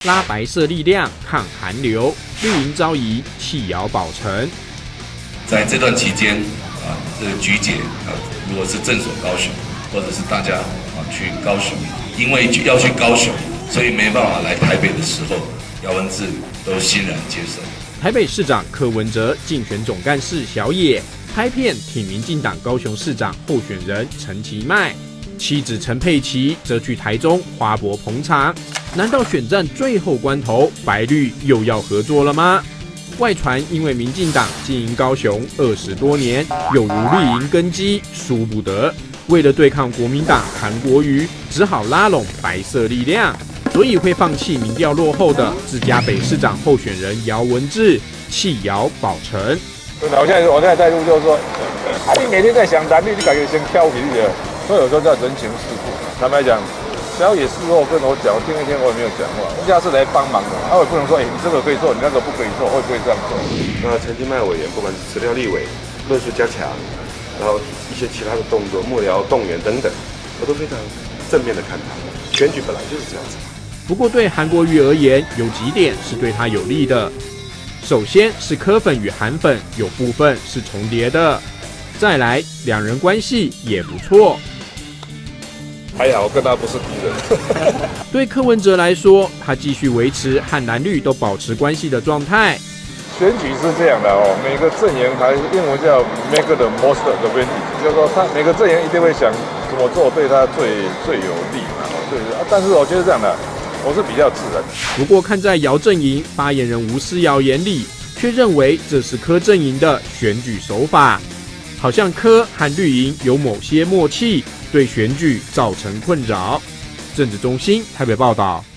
拉白色力量抗寒流，绿营朝移，弃姚保成。 在这段期间这个菊姐如果是镇守高雄，或者是大家去高雄，因为要去高雄，所以没办法来台北的时候，姚文智都欣然接受。 台北市长柯文哲竞选总干事小野拍片挺民进党高雄市长候选人陈其迈，妻子陈佩琪则去台中花博捧场。难道选战最后关头，白绿又要合作了吗？外传因为民进党经营高雄20多年，有如绿营根基，输不得。为了对抗国民党韩国瑜，只好拉拢白色力量，所以会放弃民调落后的自家北市长候选人姚文智，弃姚保成。 真的，我现在态度就是说，你每天在想蓝绿，你感觉先挑起的，所以有时候叫人情世故。坦白讲，小野事后跟我讲，我听一天我也没有讲话，人家是来帮忙的，我也不能说，你这个可以做，你那个不可以做，会不会这样做？ 那陈其迈委员不管是辞掉立委、论述加强，然后一些其他的动作、幕僚动员等等，我都非常正面的看他。选举本来就是这样子。 不过对韩国瑜而言，有几点是对他有利的。首先是柯粉与韩粉有部分是重叠的，再来两人关系也不错。 还好，我跟他不是敌人。 对柯文哲来说，他继续维持和蓝绿都保持关系的状态。 选举是这样的每个阵营还英文叫 make the most advantage， 就是说他每个阵营一定会想怎么做对他最有利嘛。对，但是我觉得这样的。我是比较自然。 不过看在姚阵营发言人吴思瑶眼里，却认为这是柯阵营的选举手法，好像柯和绿营有某些默契，对选举造成困扰。政治中心台北报道。